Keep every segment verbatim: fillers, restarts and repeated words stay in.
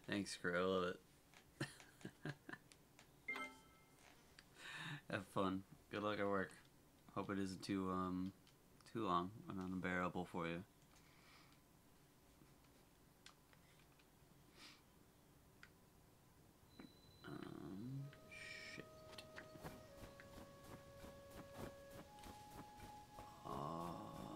Thanks, Crew. I love it. Have fun. Good luck at work. Hope it isn't too um too long and unbearable for you. Um, shit. Oh.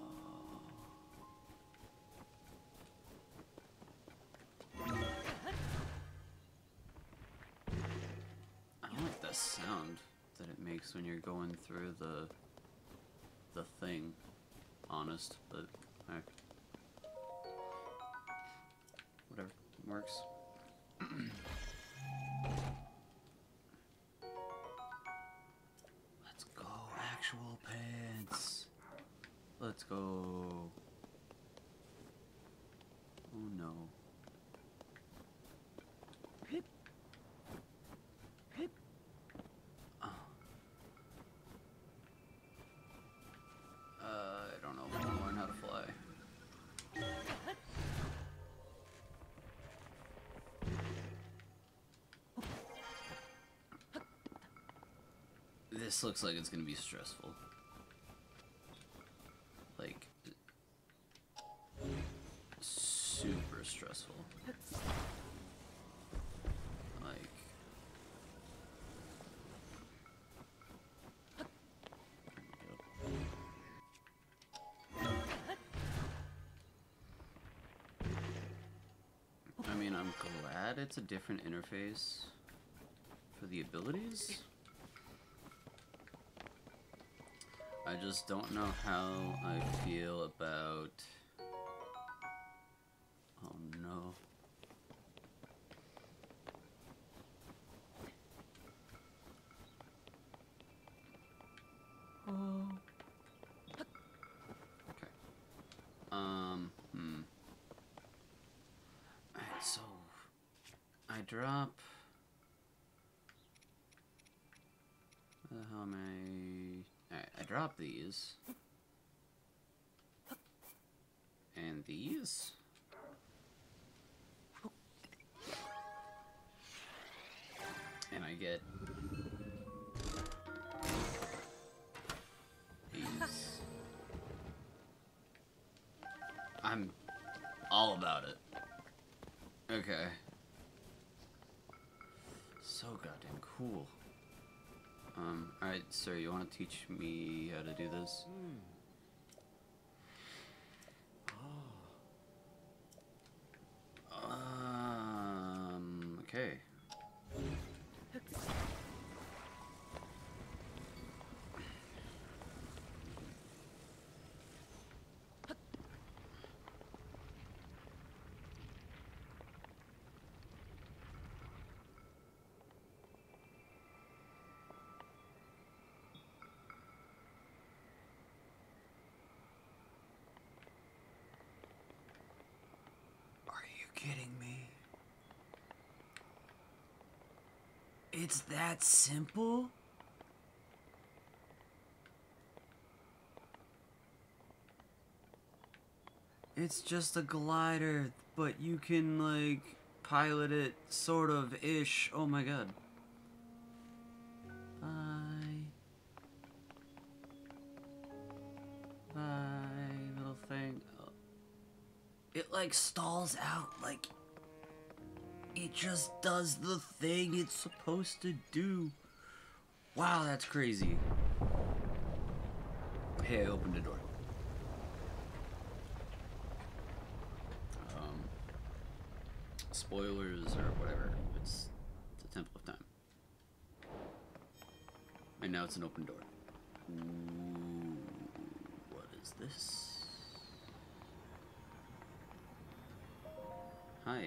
I don't like the sound that it makes when you're going through the the thing. Honest, but heck. Whatever. It works. Let's go, actual pants. Let's go. Oh no. Oh. Uh, I don't know if I'll learn how to fly. This looks like it's gonna be stressful. Like, super stressful. Like, I mean, I'm glad it's a different interface for the abilities. I just don't know how I feel about... Oh no. Oh. Okay. Um, hmm. Alright, so... I drop... Where the hell am I... Alright, I drop these. And these. And I get these. I'm all about it. Okay. So goddamn cool. Um, alright, sir, you want to teach me how to do this? Mm. Oh. Um, okay. Kidding me? It's that simple? It's just a glider, but you can, like, pilot it, sort of, ish. Oh my god. Bye. Bye, little thing. It, like, stalls out, like, it just does the thing it's supposed to do. Wow, that's crazy. Hey, I opened the door. Um, spoilers or whatever. It's the Temple of Time. And now it's an open door. Ooh, what is this? Hi.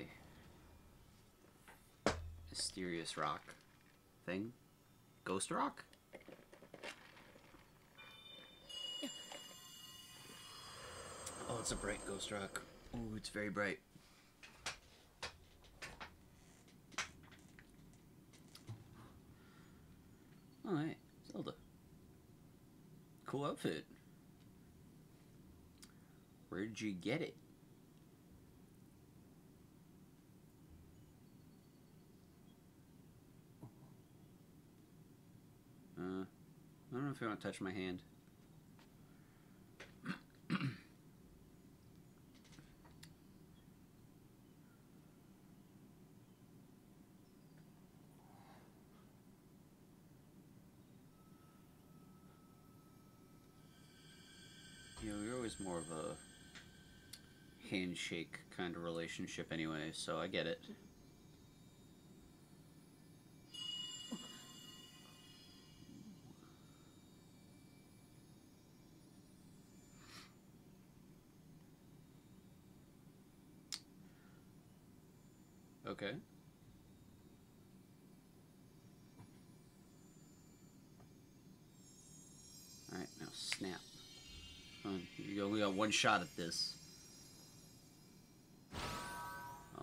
Mysterious rock thing. Ghost rock? Oh, it's a bright ghost rock. Ooh, it's very bright. Alright, Zelda. Cool outfit. Where'd you get it? don't know if you want to touch my hand. You know, you're always more of a handshake kind of relationship anyway, so I get it. Okay. Alright, now snap. Come on, you go, we got one shot at this. Oh.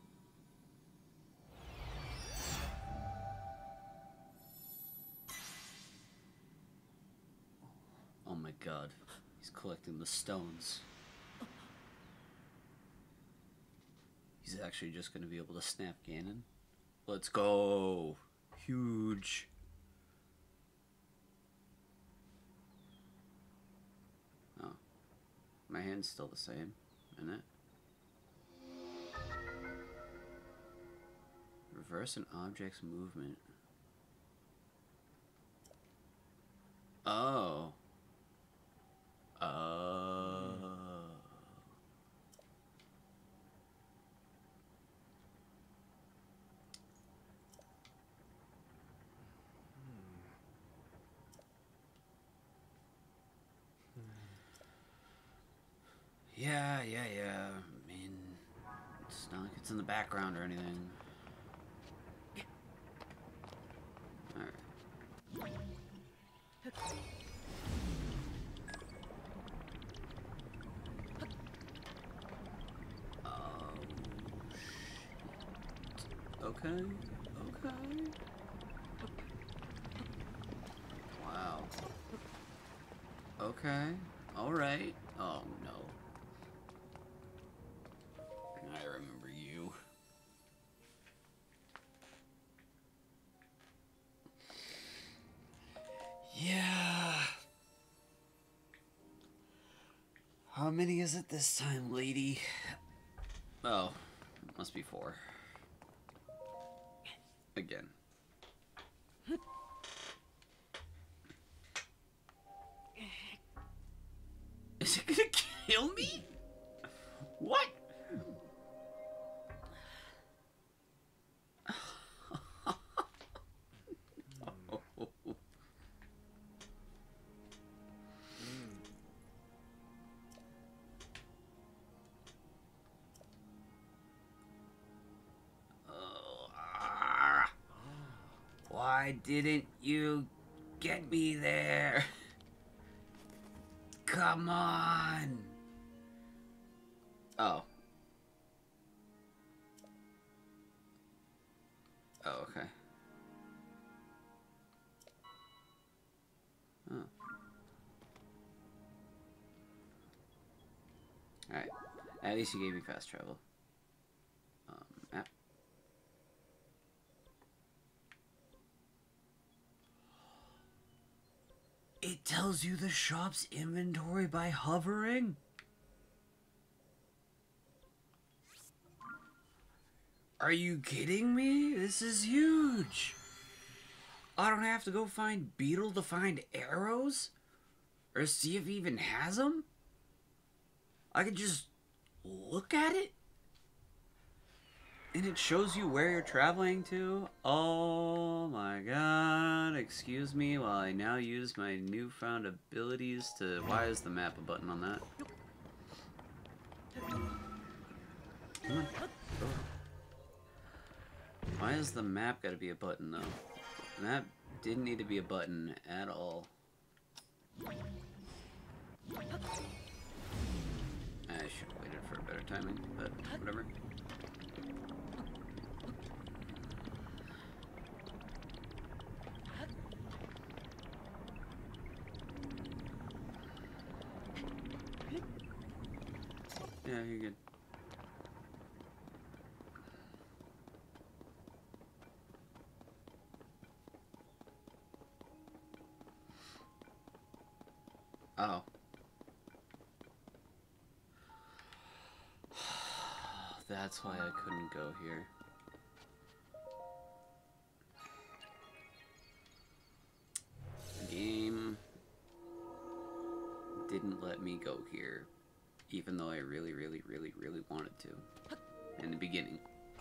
Oh my god. He's collecting the stones. He's actually just going to be able to snap Ganon. Let's go. Huge. Oh. My hand's still the same, isn't it? Reverse an object's movement. Oh. Oh. Yeah, yeah, yeah. I mean, it's not like it's in the background or anything. Alright. Oh, shit. Okay, okay. Wow. Okay, alright. Oh, no. I remember you. Yeah. How many is it this time, lady? Oh, it must be four. Again. Is it gonna kill me? What? Why didn't you get me there? Come on. Oh. Oh, okay. Oh. Alright. At least you gave me fast travel. Um, map. It tells you the shop's inventory by hovering? Are you kidding me? This is huge. I don't have to go find Beetle to find arrows? Or see if he even has them? I could just look at it? And it shows you where you're traveling to? Oh my god. Excuse me while I now use my newfound abilities to... Why is the map a button on that? Come on. Go. Why is the map gotta be a button though? The map didn't need to be a button at all. I should have waited for a better timing, but whatever. Yeah, you're good. Oh. That's why I couldn't go here. The game didn't let me go here, even though I really, really, really, really wanted to in the beginning.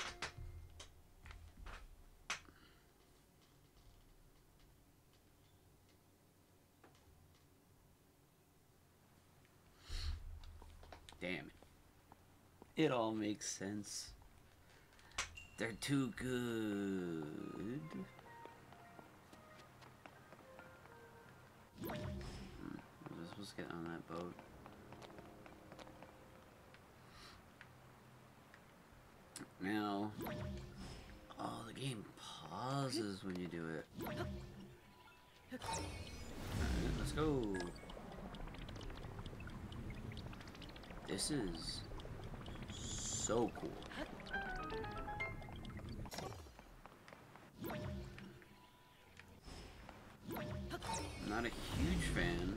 Damn it. It all makes sense. They're too good. Hmm. I was supposed to get on that boat. Now, oh, the game pauses when you do it. Alright, let's go. This is so cool. I'm not a huge fan.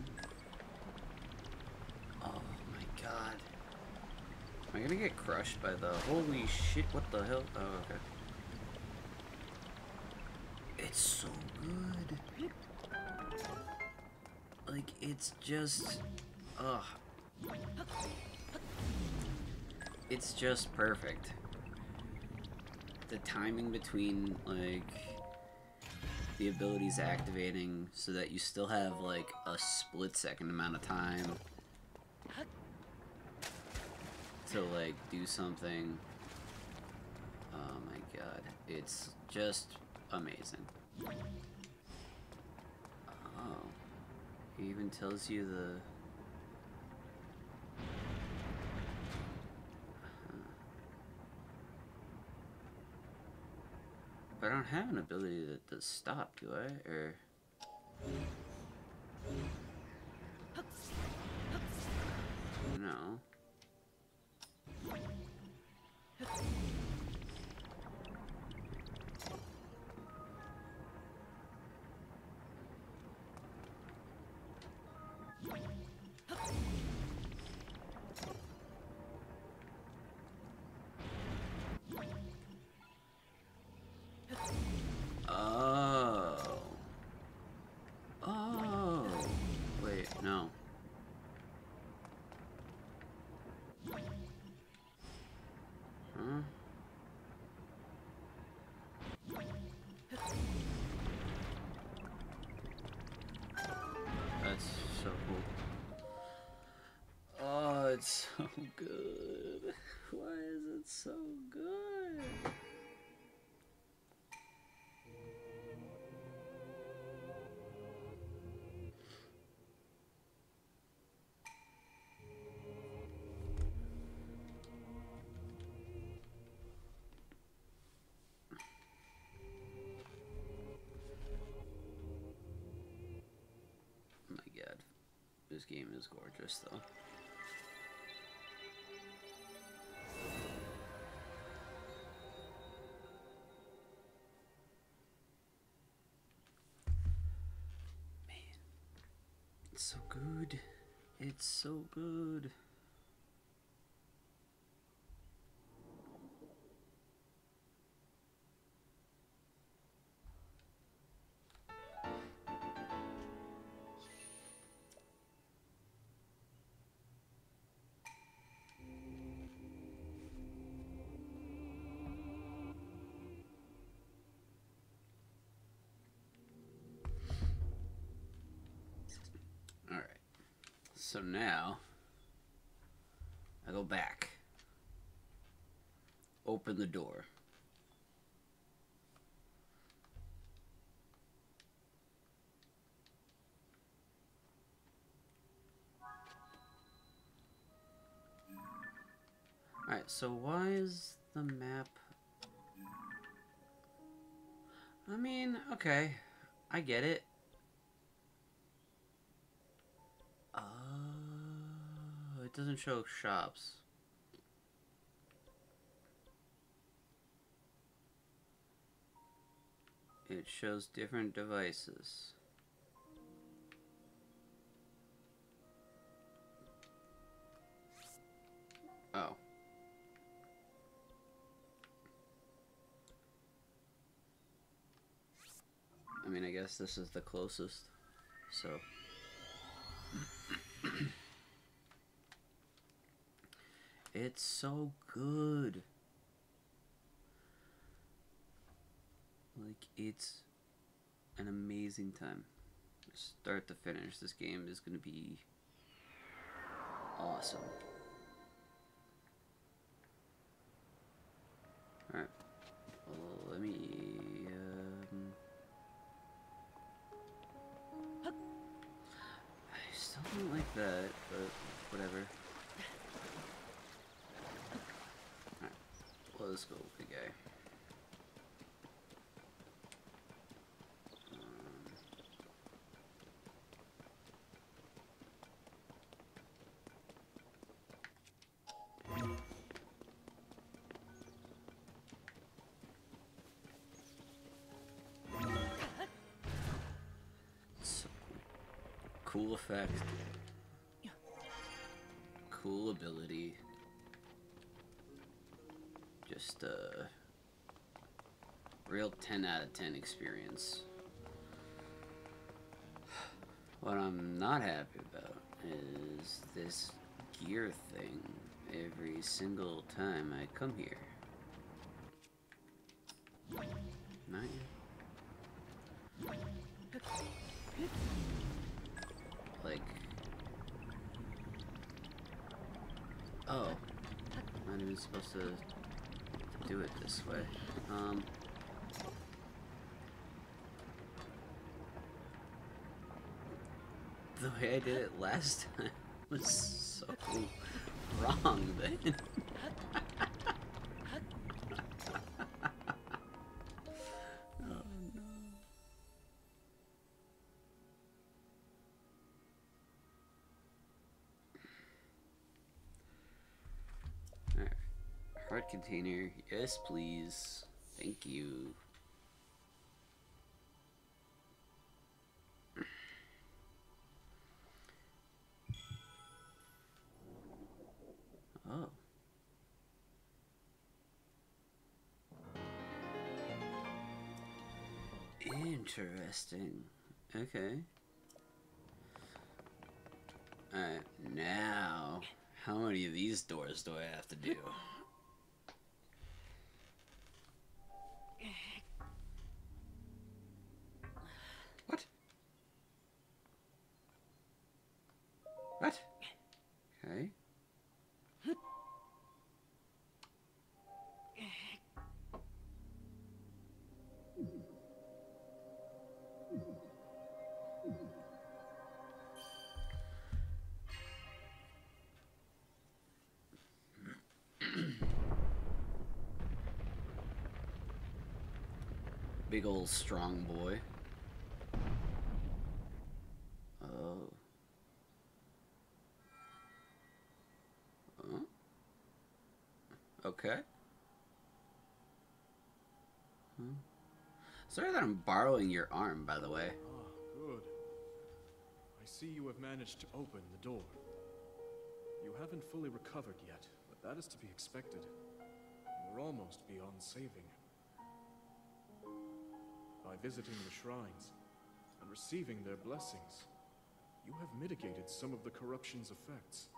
Oh my god. Am I gonna get crushed by the... Holy shit, what the hell? Oh, okay. It's so good. Like, it's just... Ugh. It's just perfect. The timing between, like, the abilities activating so that you still have, like, a split-second amount of time to, like, do something. Oh my god. It's just amazing. Oh. It even tells you the... But I don't have an ability that does stop, do I? Or... No. Oh. Oh. Wait, no. Huh? That's so cool. Oh, it's so good. Why is it so good? Oh my god. This game is gorgeous, though. Man. It's so good. It's so good. Alright. So now, I go back. Open the door. Alright, so why is the map... I mean, okay. I get it. Oh, it doesn't show shops. It shows different devices. I mean, I guess this is the closest. So. It's so good. Like, it's an amazing time. Start to finish, this game is going to be awesome. Alright. Well, let me... Um, I still don't like that, but whatever. Alright. Well, let's go with the guy. Cool effect. Cool ability. Just a real ten out of ten experience. What I'm not happy about is this gear thing every single time I come here. Not yet. Like, oh, I'm not even supposed to do it this way. Um, the way I did it last time was so wrong then. Heart container, yes please. Thank you. Oh. Interesting. Okay. Alright, now, how many of these doors do I have to do? What? What? Okay. Big old strong boy. Oh. Huh? Okay. Hmm. Sorry that I'm borrowing your arm, by the way. Ah, good. I see you have managed to open the door. You haven't fully recovered yet, but that is to be expected. You're almost beyond saving. By visiting the shrines and receiving their blessings, you have mitigated some of the corruption's effects.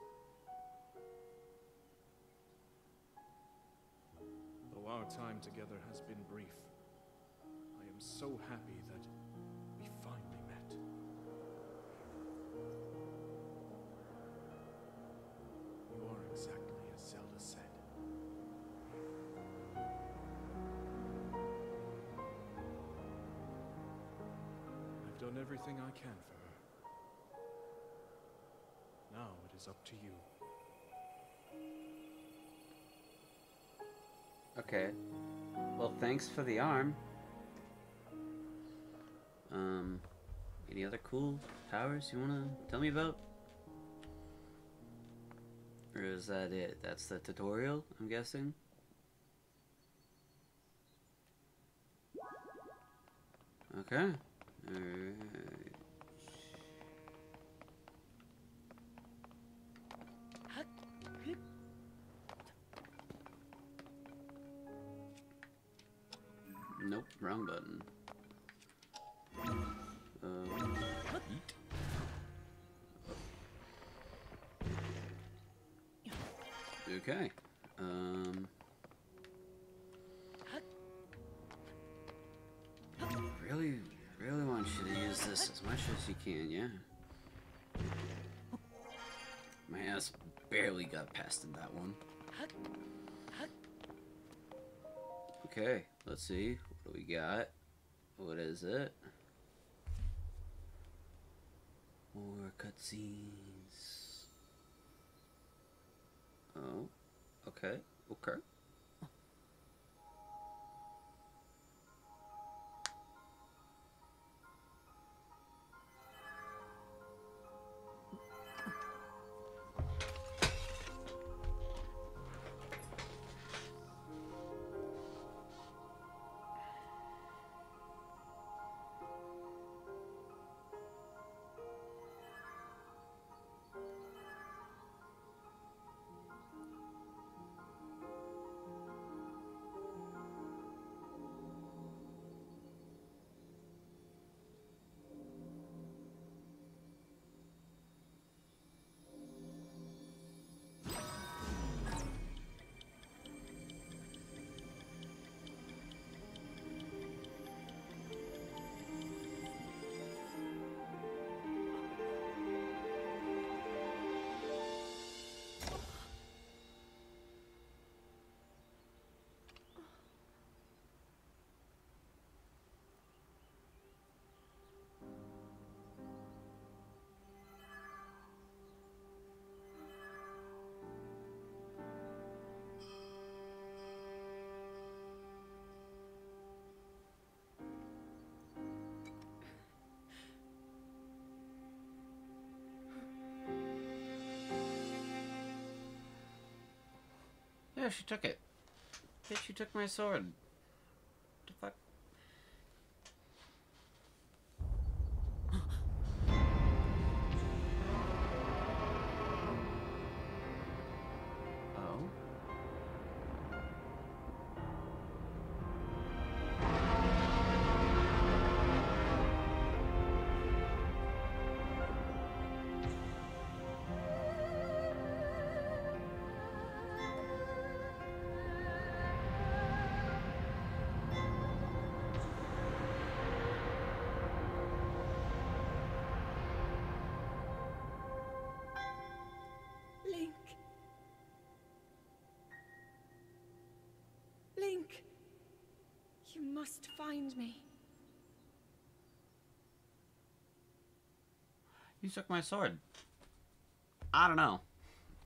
Though our time together has been brief, I am so happy that we finally met. You are exactly as Zelda said. I've done everything I can for her. Now it is up to you. Okay. Well, thanks for the arm. Um, any other cool powers you want to tell me about? Or is that it? That's the tutorial, I'm guessing? Okay. Alright. Nope, wrong button. Eat. Okay. Um. Really, really want you to use this as much as you can, yeah? My ass barely got past in that one. Okay, let's see. What do we got? What is it? More cutscenes. Oh, okay, okay. Yeah, she took it. Bitch, she took my sword. The fuck? Oh? Link. Link. You must find me. You took my sword. I don't know.